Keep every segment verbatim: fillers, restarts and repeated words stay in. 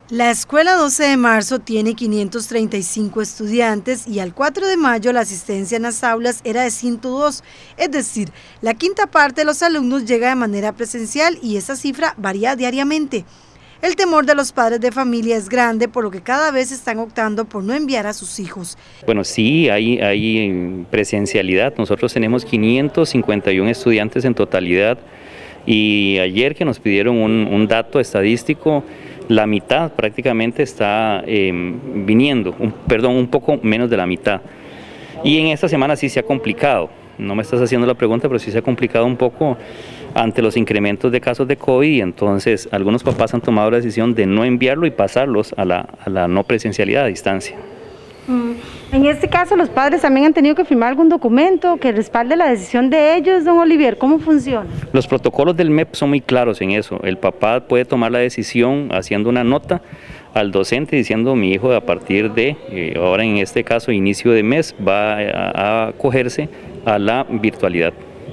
La escuela doce de marzo tiene quinientos treinta y cinco estudiantes y al cuatro de mayo la asistencia en las aulas era de ciento dos, es decir, la quinta parte de los alumnos llega de manera presencial y esa cifra varía diariamente. El temor de los padres de familia es grande, por lo que cada vez están optando por no enviar a sus hijos. Bueno, sí, hay, hay presencialidad. Nosotros tenemos quinientos cincuenta y uno estudiantes en totalidad y ayer que nos pidieron un, un dato estadístico, la mitad prácticamente está eh, viniendo, un, perdón, un poco menos de la mitad. Y en esta semana sí se ha complicado, no me estás haciendo la pregunta, pero sí se ha complicado un poco ante los incrementos de casos de COVID y entonces algunos papás han tomado la decisión de no enviarlo y pasarlos a la, a la no presencialidad a distancia. En este caso, los padres también han tenido que firmar algún documento que respalde la decisión de ellos, don Olivier. ¿Cómo funciona? Los protocolos del M E P son muy claros en eso. El papá puede tomar la decisión haciendo una nota al docente diciendo mi hijo a partir de, eh, ahora en este caso, inicio de mes, va a, a acogerse a la virtualidad.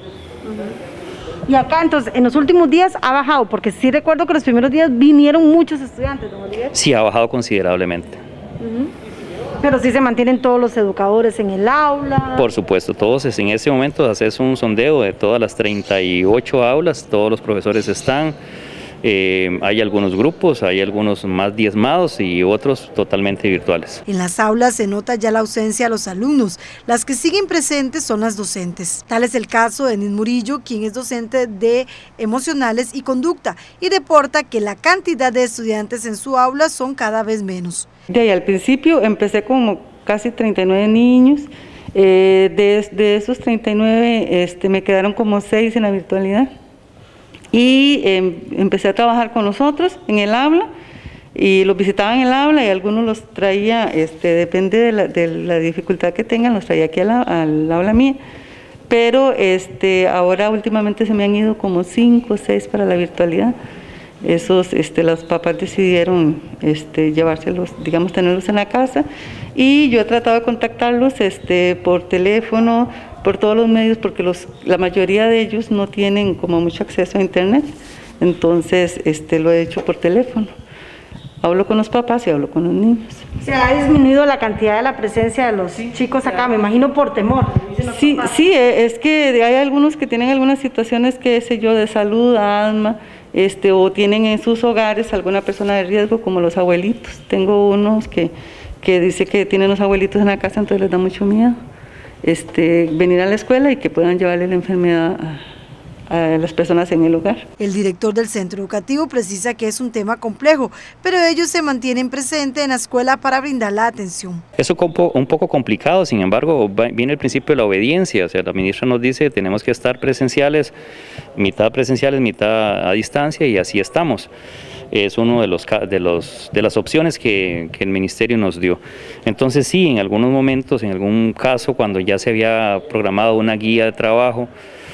Y acá, entonces, en los últimos días ha bajado, porque sí recuerdo que los primeros días vinieron muchos estudiantes, don Olivier. Sí, ha bajado considerablemente. Uh-huh. Pero sí se mantienen todos los educadores en el aula. Por supuesto, todos en este momento haces un sondeo de todas las treinta y ocho aulas, todos los profesores están, eh, hay algunos grupos, hay algunos más diezmados y otros totalmente virtuales. En las aulas se nota ya la ausencia de los alumnos, las que siguen presentes son las docentes. Tal es el caso de Nis Murillo, quien es docente de emocionales y conducta y reporta que la cantidad de estudiantes en su aula son cada vez menos. De ahí al principio empecé como casi treinta y nueve niños, eh, de, de esos treinta y nueve este, me quedaron como seis en la virtualidad y eh, empecé a trabajar con nosotros en el aula y los visitaba en el aula y algunos los traía, este, depende de la, de la dificultad que tengan, los traía aquí al, al aula mía, pero este, ahora últimamente se me han ido como cinco o seis para la virtualidad. Esos, este, los papás decidieron este, llevárselos, digamos, tenerlos en la casa y yo he tratado de contactarlos este, por teléfono, por todos los medios, porque los, la mayoría de ellos no tienen como mucho acceso a internet, entonces este, lo he hecho por teléfono. Hablo con los papás y hablo con los niños. ¿Se ha disminuido la cantidad de la presencia de los sí, chicos acá? Me imagino por temor. Sí, sí, es que hay algunos que tienen algunas situaciones, qué sé yo, de salud, asma, este, o tienen en sus hogares alguna persona de riesgo, como los abuelitos. Tengo unos que, que dice que tienen los abuelitos en la casa, entonces les da mucho miedo este, venir a la escuela y que puedan llevarle la enfermedad a a las personas en el hogar. El director del centro educativo precisa que es un tema complejo, pero ellos se mantienen presentes en la escuela para brindar la atención. Es un poco complicado, sin embargo, viene el principio de la obediencia, o sea, la ministra nos dice que tenemos que estar presenciales, mitad presenciales, mitad a distancia y así estamos. Es uno de los de los de las opciones que, que el ministerio nos dio. Entonces sí, en algunos momentos, en algún caso, cuando ya se había programado una guía de trabajo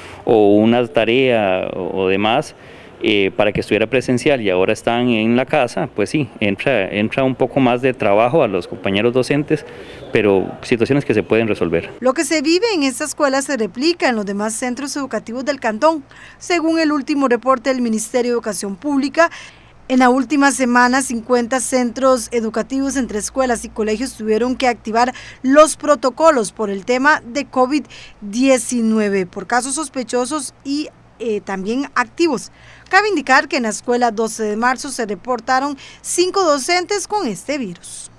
o una tarea o, o demás, eh, para que estuviera presencial y ahora están en la casa, pues sí, entra, entra un poco más de trabajo a los compañeros docentes, pero situaciones que se pueden resolver. Lo que se vive en esta escuela se replica en los demás centros educativos del cantón. Según el último reporte del Ministerio de Educación Pública, en la última semana, cincuenta centros educativos entre escuelas y colegios tuvieron que activar los protocolos por el tema de COVID diecinueve, por casos sospechosos y eh, también activos. Cabe indicar que en la escuela doce de marzo se reportaron cinco docentes con este virus.